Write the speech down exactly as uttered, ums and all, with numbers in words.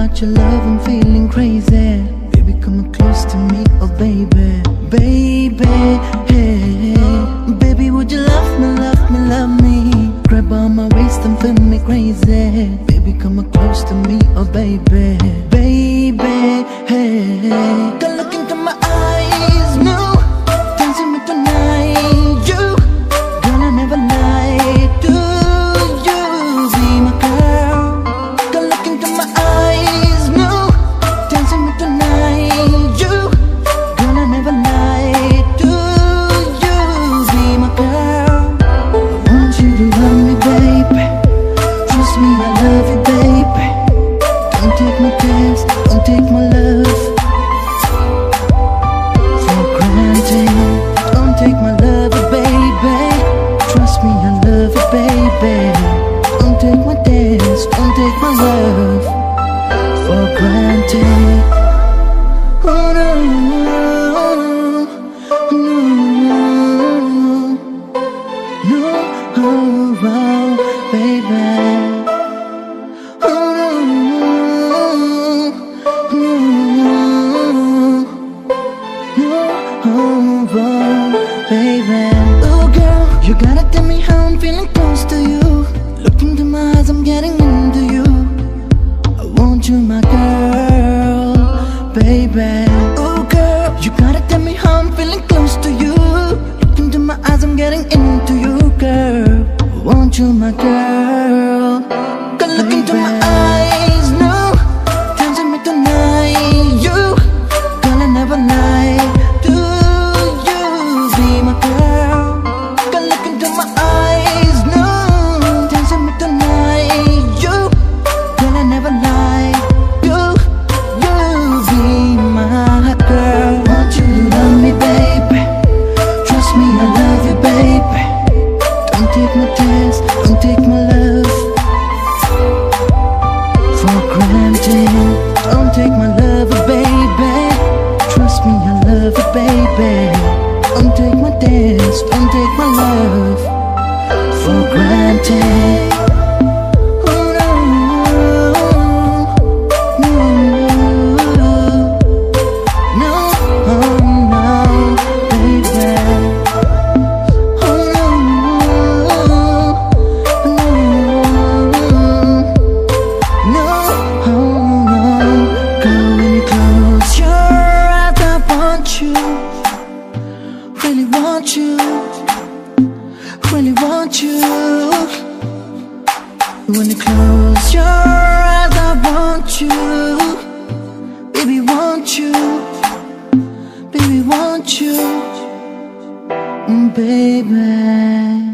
about your love, I'm feeling crazy. Baby, come close to me, oh baby. Baby, hey. Baby, would you love me, love me, love me? Grab on my waist and feel me crazy. Baby, come close to me, oh baby. Baby, hey. Don't look into my eyes, no. Dancing with the night, you. Girl, I never lie to you. Be my girl. Don't look into my eyes, no. Dancing with the night, you. Girl, I never lie to you. Be my girl. I want you to love me, baby. Trust me, I love you, baby. Don't take my tears, don't take my love for granted. Don't take my love, baby. Trust me, I love you, baby. Don't take my tears, don't take my love for granted. Oh no, no, no, oh, oh, baby. Baby, oh girl, you gotta tell me how I'm feeling close to you. Look into my eyes, I'm getting into you. I want you, my girl, baby. Oh girl, you gotta tell me how I'm feeling close to you. Look into my eyes, I'm getting into you, girl. I want you, my girl. Go look baby. Into my eyes, no. Dancing with the night, you. Girl, I never lie. Take my tears, don't take my love for granted. Don't take my love, baby. Trust me, I love you, baby. Don't take my tears, don't take my love for granted. Really want you, really want you. When you close your eyes, I want you. Baby, want you. Baby, want you. Mm, baby.